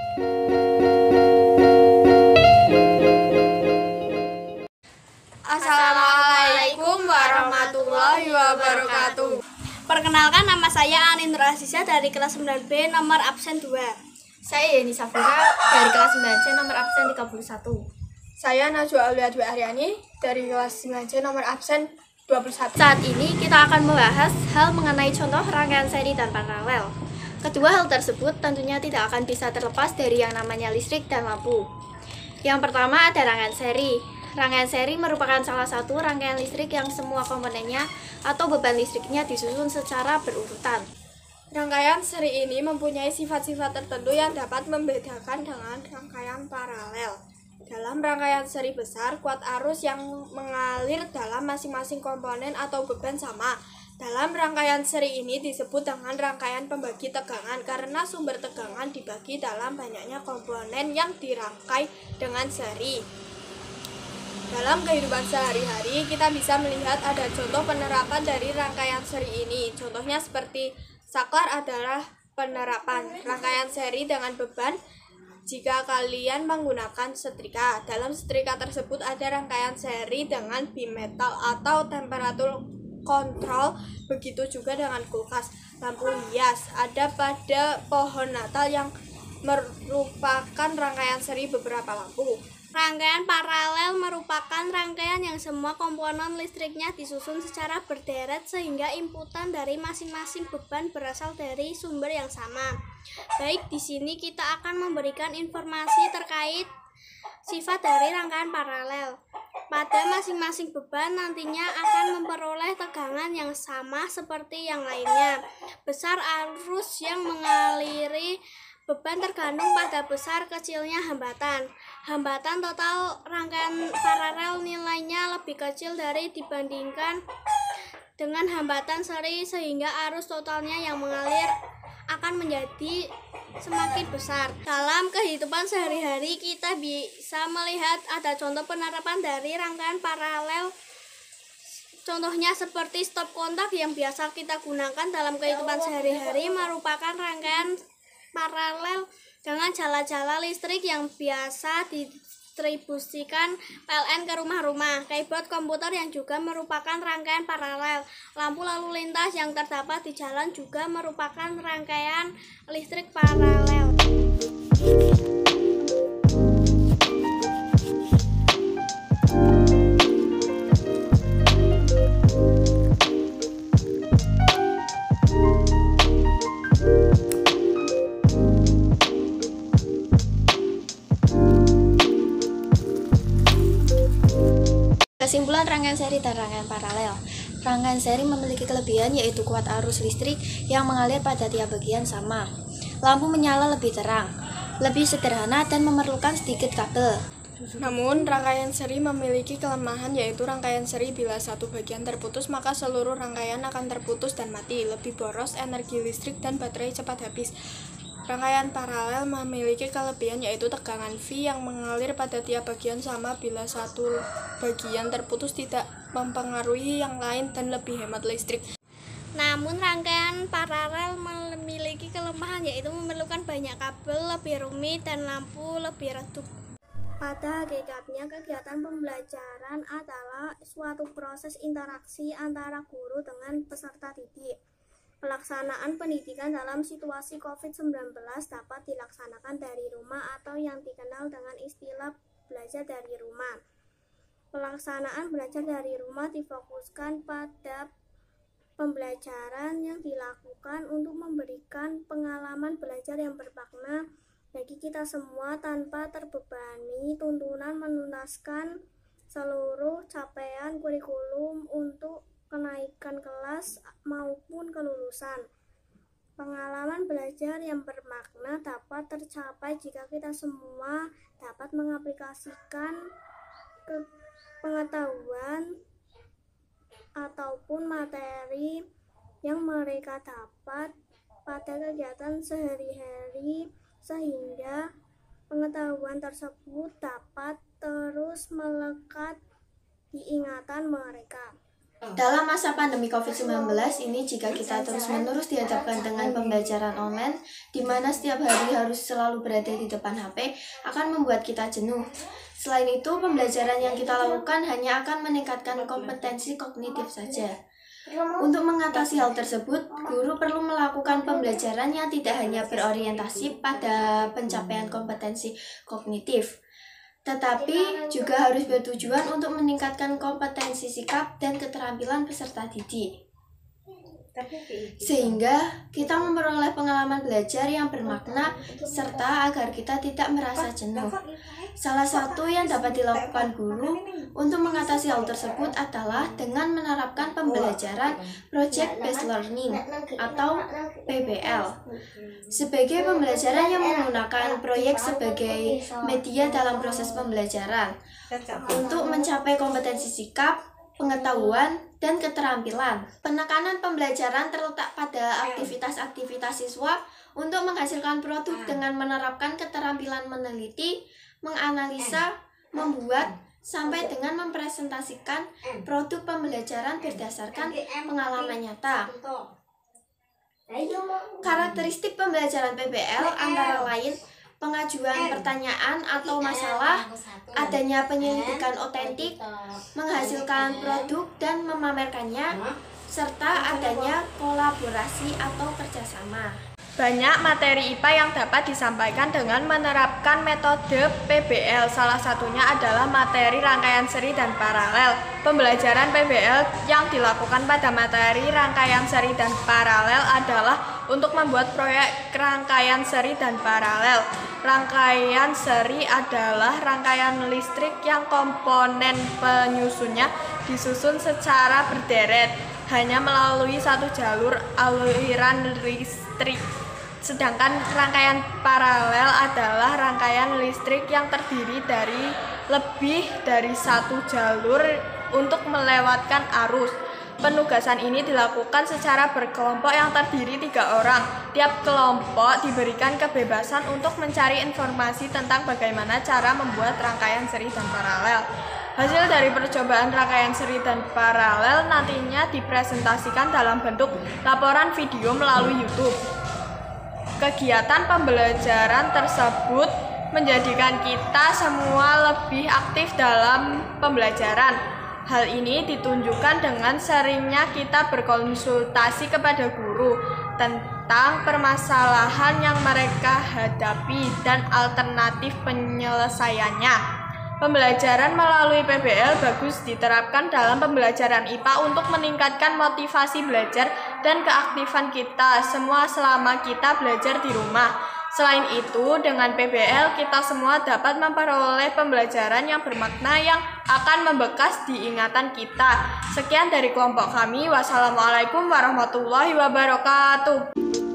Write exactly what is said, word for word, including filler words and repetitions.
Assalamualaikum warahmatullahi wabarakatuh. Perkenalkan, nama saya Anin Nurasisa dari kelas sembilan B nomor absen dua. Saya Yeni Safira dari kelas sembilan C nomor absen tiga puluh satu. Saya Najwa Aulia Dwi Aryani dari kelas sembilan C nomor absen dua puluh satu. Saat ini kita akan membahas hal mengenai contoh rangkaian seri dan paralel. Kedua hal tersebut tentunya tidak akan bisa terlepas dari yang namanya listrik dan lampu. Yang pertama ada rangkaian seri. Rangkaian seri merupakan salah satu rangkaian listrik yang semua komponennya atau beban listriknya disusun secara berurutan. Rangkaian seri ini mempunyai sifat-sifat tertentu yang dapat membedakan dengan rangkaian paralel. Dalam rangkaian seri besar, kuat arus yang mengalir dalam masing-masing komponen atau beban sama. Dalam rangkaian seri ini disebut dengan rangkaian pembagi tegangan karena sumber tegangan dibagi dalam banyaknya komponen yang dirangkai dengan seri. Dalam kehidupan sehari-hari, kita bisa melihat ada contoh penerapan dari rangkaian seri ini. Contohnya seperti saklar adalah penerapan rangkaian seri dengan beban jika kalian menggunakan setrika. Dalam setrika tersebut ada rangkaian seri dengan bimetal atau temperatur kontrol, begitu juga dengan kulkas. Lampu hias ada pada pohon Natal yang merupakan rangkaian seri beberapa lampu. Rangkaian paralel merupakan rangkaian yang semua komponen listriknya disusun secara berderet sehingga inputan dari masing-masing beban berasal dari sumber yang sama. Baik, di sini kita akan memberikan informasi terkait sifat dari rangkaian paralel. Pada masing-masing beban nantinya akan memperoleh tegangan yang sama seperti yang lainnya. Besar arus yang mengaliri beban tergantung pada besar kecilnya hambatan. Hambatan total rangkaian paralel nilainya lebih kecil dari dibandingkan dengan hambatan seri sehingga arus totalnya yang mengalir akan menjadi semakin besar. Dalam kehidupan sehari-hari kita bisa melihat ada contoh penerapan dari rangkaian paralel. Contohnya seperti stop kontak yang biasa kita gunakan dalam kehidupan sehari-hari merupakan rangkaian paralel dengan jala-jala listrik yang biasa didistribusikan P L N ke rumah-rumah. Keyboard komputer yang juga merupakan rangkaian paralel. Lampu lalu lintas yang terdapat di jalan juga merupakan rangkaian listrik paralel. Kesimpulan rangkaian seri dan rangkaian paralel. Rangkaian seri memiliki kelebihan yaitu kuat arus listrik yang mengalir pada tiap bagian sama. Lampu menyala lebih terang, lebih sederhana dan memerlukan sedikit kabel. Namun, rangkaian seri memiliki kelemahan yaitu rangkaian seri bila satu bagian terputus maka seluruh rangkaian akan terputus dan mati, lebih boros energi listrik dan baterai cepat habis. Rangkaian paralel memiliki kelebihan yaitu tegangan V yang mengalir pada tiap bagian sama bila satu bagian terputus tidak mempengaruhi yang lain dan lebih hemat listrik. Namun rangkaian paralel memiliki kelemahan yaitu memerlukan banyak kabel, lebih rumit, dan lampu lebih redup. Pada hakikatnya, kegiatan pembelajaran adalah suatu proses interaksi antara guru dengan peserta didik. Pelaksanaan pendidikan dalam situasi covid sembilan belas dapat dilaksanakan dari rumah atau yang dikenal dengan istilah belajar dari rumah. Pelaksanaan belajar dari rumah difokuskan pada pembelajaran yang dilakukan untuk memberikan pengalaman belajar yang bermakna bagi kita semua tanpa terbebani tuntunan menuntaskan seluruh capaian kurikulum untuk kenaikan kelas maupun kelulusan. Pengalaman belajar yang bermakna dapat tercapai jika kita semua dapat mengaplikasikan ke pengetahuan ataupun materi yang mereka dapat pada kegiatan sehari-hari sehingga pengetahuan tersebut dapat terus melekat di ingatan mereka. Dalam masa pandemi covid sembilan belas ini, jika kita terus-menerus dihadapkan dengan pembelajaran online, di mana setiap hari harus selalu berada di depan H P, akan membuat kita jenuh. Selain itu, pembelajaran yang kita lakukan hanya akan meningkatkan kompetensi kognitif saja. Untuk mengatasi hal tersebut, guru perlu melakukan pembelajaran yang tidak hanya berorientasi pada pencapaian kompetensi kognitif, tetapi juga harus bertujuan untuk meningkatkan kompetensi sikap dan keterampilan peserta didik. Sehingga kita memperoleh pengalaman belajar yang bermakna serta agar kita tidak merasa jenuh. Salah satu yang dapat dilakukan guru untuk mengatasi hal tersebut adalah dengan menerapkan pembelajaran Project Based Learning atau P B L sebagai pembelajaran yang menggunakan proyek sebagai media dalam proses pembelajaran untuk mencapai kompetensi sikap, pengetahuan, dan keterampilan. Penekanan pembelajaran terletak pada aktivitas-aktivitas siswa untuk menghasilkan produk dengan menerapkan keterampilan meneliti, menganalisa, membuat, sampai dengan mempresentasikan produk pembelajaran berdasarkan pengalaman nyata. Karakteristik pembelajaran P B L antara lain pengajuan pertanyaan atau masalah, adanya penyelidikan otentik, menghasilkan produk dan memamerkannya, serta adanya kolaborasi atau kerjasama. Banyak materi I P A yang dapat disampaikan dengan menerapkan metode P B L. Salah satunya adalah materi rangkaian seri dan paralel. Pembelajaran P B L yang dilakukan pada materi rangkaian seri dan paralel adalah untuk membuat proyek rangkaian seri dan paralel. Rangkaian seri adalah rangkaian listrik yang komponen penyusunnya disusun secara berderet, hanya melalui satu jalur aliran listrik. Sedangkan rangkaian paralel adalah rangkaian listrik yang terdiri dari lebih dari satu jalur untuk melewatkan arus. Penugasan ini dilakukan secara berkelompok yang terdiri tiga orang. Tiap kelompok diberikan kebebasan untuk mencari informasi tentang bagaimana cara membuat rangkaian seri dan paralel. Hasil dari percobaan rangkaian seri dan paralel nantinya dipresentasikan dalam bentuk laporan video melalui YouTube. Kegiatan pembelajaran tersebut menjadikan kita semua lebih aktif dalam pembelajaran. Hal ini ditunjukkan dengan seringnya kita berkonsultasi kepada guru tentang permasalahan yang mereka hadapi dan alternatif penyelesaiannya. Pembelajaran melalui P B L bagus diterapkan dalam pembelajaran I P A untuk meningkatkan motivasi belajar dan keaktifan kita semua selama kita belajar di rumah. Selain itu, dengan P B L kita semua dapat memperoleh pembelajaran yang bermakna yang akan membekas di ingatan kita. Sekian dari kelompok kami. Wassalamualaikum warahmatullahi wabarakatuh.